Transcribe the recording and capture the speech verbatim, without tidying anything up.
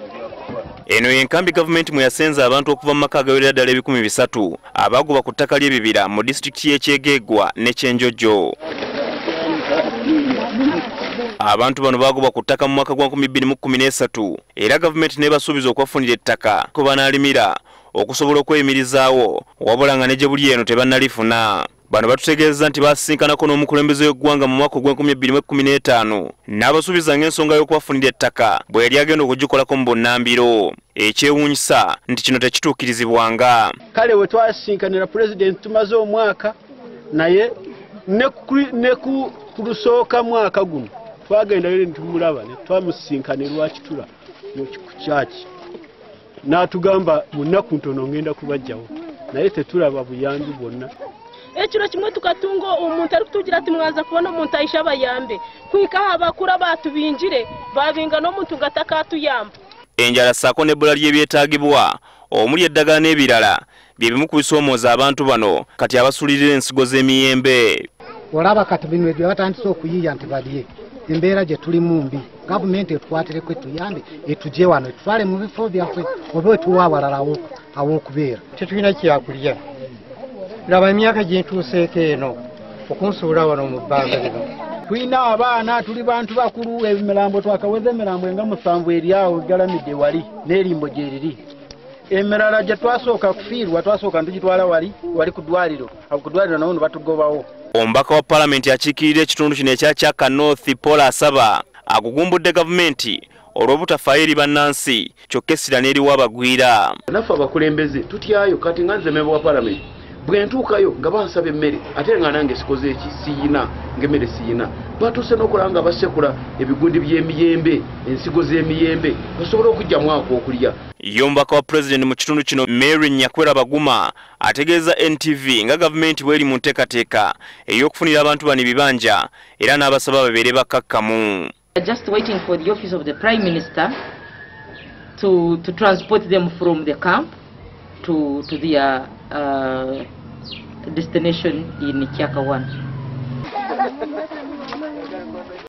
Eno yenkambi gavumenti mwe yasenza abantu okuva mu maka agawerera ddala ebikumi bisatu abagoba ku ttaka ly'ekibira mu disitulikiti y'e Kyegegwa ne Kyenjojo. Abantu bano bagoba ku ttaka mu mwaka gwa nkumi bbiri mu kkumi n'esatu era gavumenti n'ebasuubiza okubafunira ettaka ko banaalimira okusobola okweyimirizaawo wabula nga ne gye buli eno tebannalifuna. Bano batutegeeza nti basinkanako n'omukulembeze w'eggwanga mu mwaka gw'enkumi bbiri mu kkumi n'etaano n'abasuubiza ng'ensonga y'okubafunira ettaka bwe yali agenda okugikolako mu bunnambiro. Ekyewuunyisa nti kino tekituukirizibwanga. Kale we twasinkanira pulezidenti tumaze omwaka naye ne ku lusooka mwaka guno twagenda yere ntumulaba ne twamusinkanirwa kitula mu kyaki n'atugamba mu nnaku ntono ngenda kubajjawo naye tetulaba buyambi bwonna. Ekiro kimwe tukatunga omuntu ari kutugira ati mwaza kubona omuntu aisha abayambe kwika abakura batubinjire babinga n'omuntu ngatakatuyamba. Enjala ssaako n'ebbula ly'ebyetaagibwa omuli eddagala n'ebirala bye bimu ku bisoomooza abantu bano kati abasulirira ensigo z'emiyembe. Olaba kati bino ebyo batandise okuyiiya nti balye embeera gye tulimu mbi. Gavumenti etwatereko etuyambe etugye wano etutwale mu bifo byaffe oba etuwa awalala aw'okubeera. Tetulina kyakulya. Laba emyaka gye ntuuseeko eno okunsuula wano mu bbanga lino. Tulina abaana tuli bantu bakulu emirambo twakaweza emirambo enga musanvu eri awo egalamidde wali n'erimbo gye riri. Emirala gye twasooka kufiirwa twasooka ntugitwala wali wali ku ddwaliro ku ddwaliro nawo batugobawo. Omubaka wa Paalamenti akiikirira ekitundu kino ekya Kyaka North Paul asaba agugumbudde gavumenti olw'obutafaayo eri bannansi kyokka essira n'eriwo abagwira. Naffe abakulembeze tutyayo kati nga nze memba wa Paalamenti bwe ntuukayo nga bansaba emmere ate nga nange sikoze eki siyina ng'emmere siyina batuuse n'okola nga basekula ebigundi by'emiyembe ensigo z'emiyembe basobole okujjamu ako okulya. Ye omubaka wa pulezidenti mu kitundu kino Mary Nyakwera Baguma ategeeza N T V nga gavumenti bw'eri mu nteekateeka ey'okufunira abantu bano ebibanja era n'abasaba babeere bakkakkamu. Just waiting for the office of the Prime Minister to, to transport them from the camp to, to their uh, destination in Kyaka one.